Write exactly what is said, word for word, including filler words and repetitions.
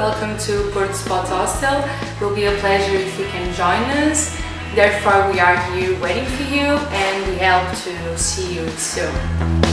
welcome to Porto Spot Hostel. It will be a pleasure if you can join us. Therefore, we are here waiting for you and we hope to see you soon.